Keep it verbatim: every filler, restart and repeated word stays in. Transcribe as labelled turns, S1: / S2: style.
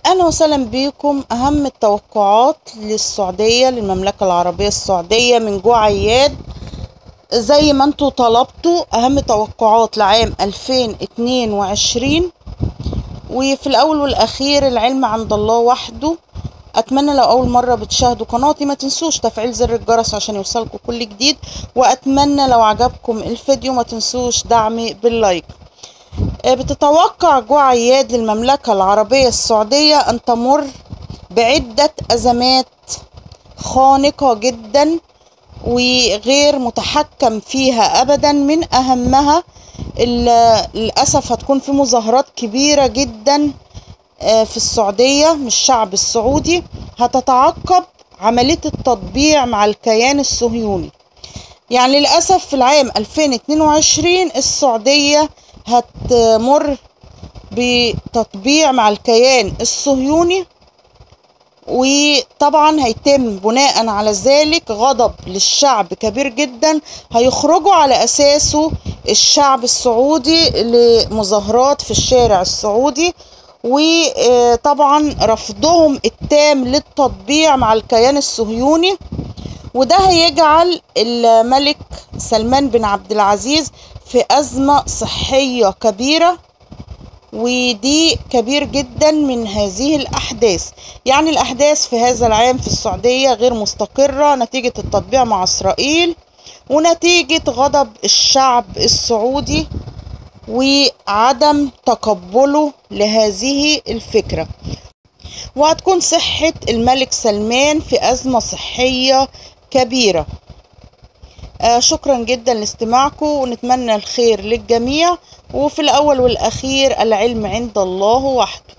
S1: أهلا وسهلا بكم. أهم التوقعات للسعودية للمملكة العربية السعودية من جو عياد زي ما انتوا طلبتوا. أهم توقعات لعام ألفين واتنين وعشرين، وفي الأول والأخير العلم عند الله وحده. أتمنى لو أول مرة بتشاهدوا قناتي ما تنسوش تفعيل زر الجرس عشان يوصلكم كل جديد، وأتمنى لو عجبكم الفيديو ما تنسوش دعمي باللايك. بتتوقع جو عياد للمملكة العربية السعودية أن تمر بعدة أزمات خانقة جدا وغير متحكم فيها أبدا. من أهمها للأسف هتكون في مظاهرات كبيرة جدا في السعودية من الشعب السعودي، هتتعقب عملية التطبيع مع الكيان الصهيوني. يعني للأسف في العام ألفين واتنين وعشرين السعودية هتمر بتطبيع مع الكيان الصهيوني، وطبعا هيتم بناء على ذلك غضب للشعب كبير جدا هيخرجوا على أساسه الشعب السعودي لمظاهرات في الشارع السعودي، وطبعا رفضهم التام للتطبيع مع الكيان الصهيوني. وده هيجعل الملك سلمان بن عبد العزيز في أزمة صحية كبيرة، ودي كبير جدا من هذه الأحداث. يعني الأحداث في هذا العام في السعودية غير مستقرة نتيجة التطبيع مع إسرائيل ونتيجة غضب الشعب السعودي وعدم تقبله لهذه الفكرة، وهتكون صحة الملك سلمان في أزمة صحية كبيرة. آه شكرا جدا لاستماعكم، ونتمنى الخير للجميع، وفي الأول والأخير العلم عند الله وحده.